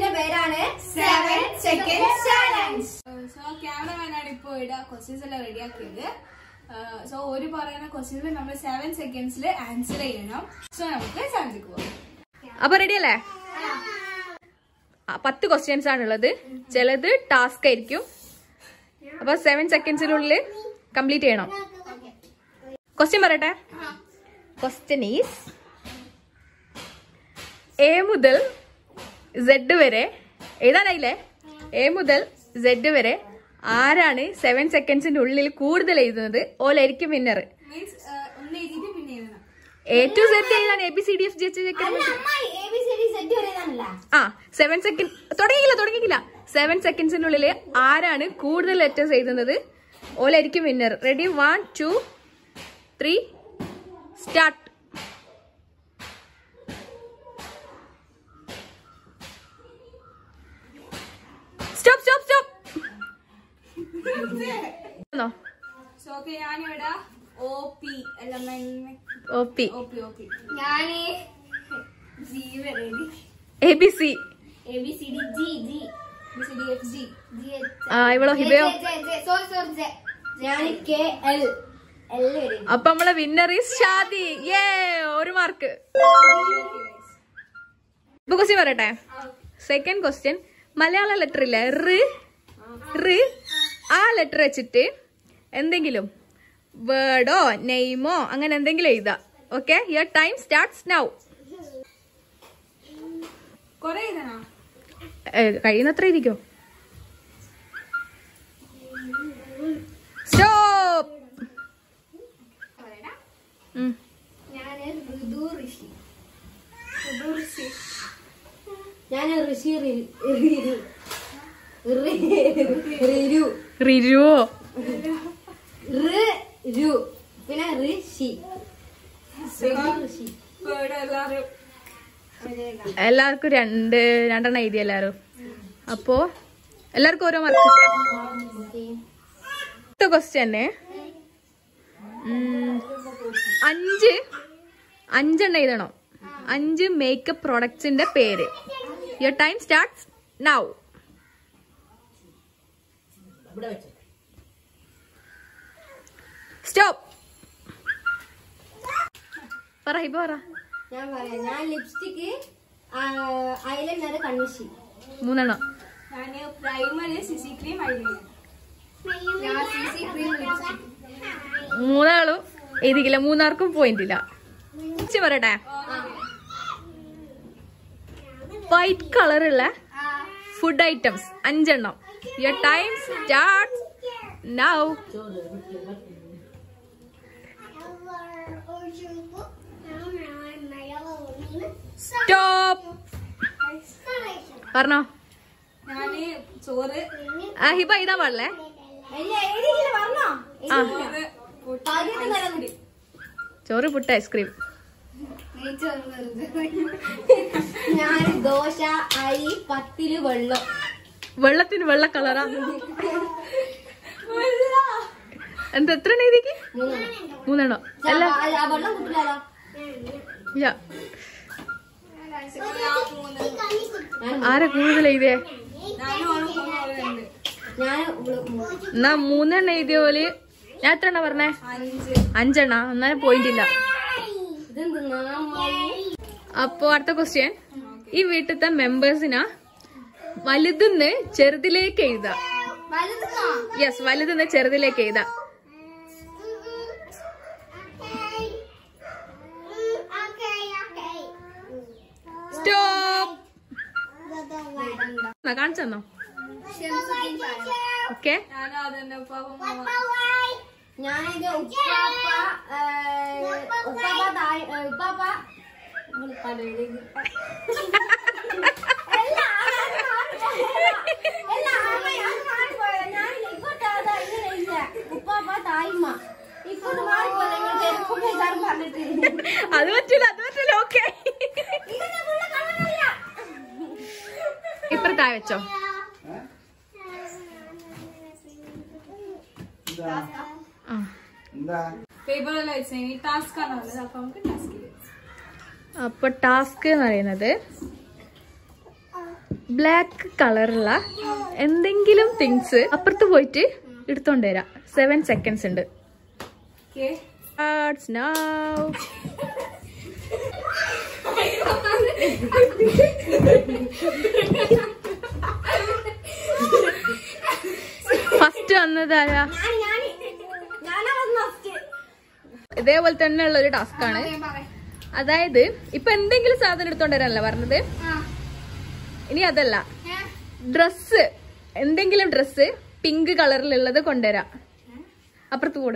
ചാലഞ്ചിന്റെ പേരാണ് 7 seconds challenge. So ക്യാമറമാനാണ് ഇപ്പോൾ ഇവിടെ ക്വസ്റ്റ്യൻസ് എല്ലാം റെഡിയാക്കിയത്. സോ ഒരു പറയുന്ന ക്വസ്റ്റ്യൻസ് നമ്മൾ 7 seconds ആൻസർ ചെയ്യണം. സോ നമുക്ക് ചാലഞ്ചിക്ക് പോകാം. അപ്പൊ റെഡി അല്ലേ? 10 ക്വസ്റ്റ്യൻസ് ആണുള്ളത്. ചിലത് ടാസ്ക് ആയിരിക്കും. അപ്പൊ 7 seconds കംപ്ലീറ്റ് ചെയ്യണം. ക്വസ്റ്റ്യൻ പറയട്ടെ. ക്വസ്റ്റ്യൻ ഈസ് എ മുതൽ Z വരെ എഴുതാനായില്ലേ? എ മുതൽ Z വരെ ആരാണ് 7 seconds കൂടുതൽ എഴുതുന്നത് ഓലായിരിക്കും വിന്നർ. A to Z എഴുതാൻ ABCD F G H 7 seconds തുടങ്ങിയില്ല. 7 seconds ആരാണ് കൂടുതൽ ലെറ്റേഴ്സ് എഴുതുന്നത് ഓലായിരിക്കും വിന്നർ. റെഡി? 1 2 3 സ്റ്റാർട്ട്. സ്റ്റോപ്പ്. ഞാനിവിടെ OP ABC ഇവളോ ഹിബയോ? അപ്പൊ നമ്മളെ വിന്നർ ഈസ് ഷാദി. ഒരു മാർക്ക്. ഇപ്പൊ ക്വസ്റ്റ്യൻ പറയട്ടെ. സെക്കൻഡ് ക്വസ്റ്റ്യൻ മലയാള ലെറ്റർ ഇല്ലേ? റ് ആ ലെറ്റർ വെച്ചിട്ട് എന്തെങ്കിലും വേർഡോ നെയിമോ അങ്ങനെ എന്തെങ്കിലും എഴുതാ. Okay, your time starts now. കഴിയുന്നത്ര ഇരിക്കോ? സ്റ്റോപ്പ്. പിന്നെ ഋഷി. എല്ലാവർക്കും രണ്ടെണ്ണം എഴുതി എല്ലാരും. അപ്പോ എല്ലാവർക്കും ഓരോ മാർക്ക്. അടുത്ത ക്വസ്റ്റ്യന് 5 എഴുതണം. 5 മേക്കപ്പ് പ്രോഡക്ട്സിന്റെ പേര്. Your time starts now. Stop. പറ. ഞാൻ പറയാം. ഞാൻ ലിപ്സ്റ്റിക്, ഐലൈനർ, കൺമഷി 3. ഞാന് പ്രൈമറി, സിസി ക്രീം, ഐലൈനർ. 3 എഴുതിക്കില്ല. 3 പോയിന്റ് ഇല്ല. പറയട്ടെ. വൈറ്റ് കളറുള്ള food items 5. Your time starts now. Stop. പറഞ്ഞോ. ഞാന് ചോറ്. ഹിബ ഇതാ പാടില്ലേ? ചോറ്, പുട്ട്, ഐസ്ക്രീം. ഞാൻ ദോശ, അരി, പത്തിരി, വെള്ളം. വെള്ളത്തിന് വെള്ള കളറാ. എന്താ എത്ര എഴുതിക്ക്? 3. അല്ല ആരാ കൂടുതൽ എഴുതിയേ? എന്നാ 3 എഴുതിയ പോലെ. ഞാൻ എത്ര പറഞ്ഞേ? 5. എന്നാലും പോയിന്റ് ഇല്ല. അപ്പൊ അടുത്ത ക്വസ്റ്റ്യൻ. ഈ വീട്ടിലത്തെ മെമ്പേഴ്സിനാ വലുതെന്ന് ചെറുതിലേക്ക് എഴുതാ. യെസ്, വലുതെന്ന് ചെറുതിലേക്ക് എഴുതാ. സ്റ്റോപ്പ്. കാണിച്ചെന്നോ? ഓക്കെ. ഞാനിത് ഉപ്പാപ്പ അത് പറ്റില്ല. ഓക്കെ, ഇപ്പുറത്തായി വെച്ചോ. അപ്പൊ ടാസ്ക് എന്ന് പറയുന്നത് ബ്ലാക്ക് കളറുള്ള എന്തെങ്കിലും തിങ്സ് അപ്പുറത്ത് പോയിട്ട് എടുത്തോണ്ട് വരാം. 7 seconds ഉണ്ട്. Starts now. ഫസ്റ്റ് വന്നതാരാ? ഇതേപോലെ തന്നെ ഉള്ള ഒരു ടാസ്ക് ആണ്. അതായത് ഇപ്പൊ എന്തെങ്കിലും സാധനം എടുത്തോണ്ട് വരാനല്ല പറഞ്ഞത്. ഇനി അതല്ല, ഡ്രസ്, എന്തെങ്കിലും ഡ്രസ് പിങ്ക് കളറിലുള്ളത് കൊണ്ടുവരാം. അപ്പുറത്ത് കൂടെ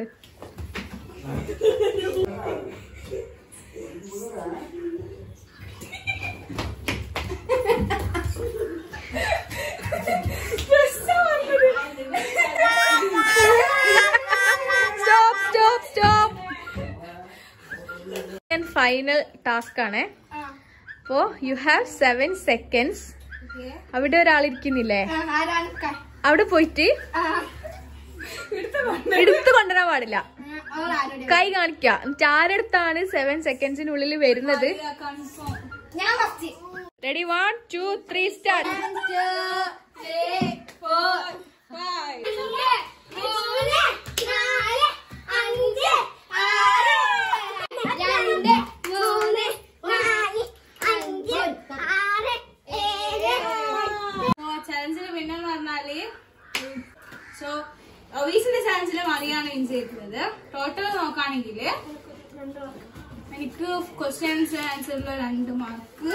ഫൈനൽ ടാസ്ക് ആണ്. അപ്പോ യു ഹാവ് 7 seconds. അവിടെ ഒരാളിരിക്കുന്നില്ലേ, അവിടെ പോയിട്ട് എടുത്തു കൊണ്ടുവരാൻ പാടില്ല. കൈ കാണിക്കാം. ആരെടുത്താണ് 7 secondsനുള്ളിൽ വരുന്നത്? റെഡി? 1 2 3 സ്റ്റാർട്ട്. 1 2 3 4 5 ചലഞ്ചിന് പിന്നെന്ന് പറഞ്ഞാല് ഒവീസിന്റെ ചലഞ്ചില് മറിയാണ് വിൻ ചെയ്തിട്ടുള്ളത്. ടോട്ടൽ നോക്കുകയാണെങ്കിൽ എനിക്ക് ക്വസ്റ്റ്യൻസ് ആൻസറിൽ 2 മാർക്ക്,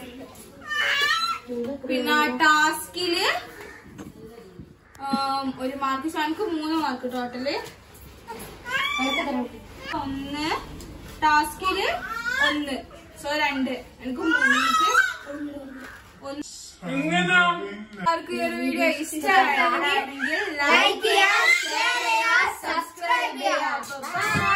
പിന്നെ ടാസ്കില് 1 മാർക്ക്. എനിക്ക് 3 മാർക്ക് ടോട്ടല്. 1 ടാസ്കില് 1, 2 എനിക്ക് 3. ആർക്ക് ഈ ഒരു വീഡിയോ ഇഷ്ടമാണെങ്കിൽ ലൈക്ക് ചെയ്യുക, ഷെയർ ചെയ്യുക, സബ്സ്ക്രൈബ് ചെയ്യുക.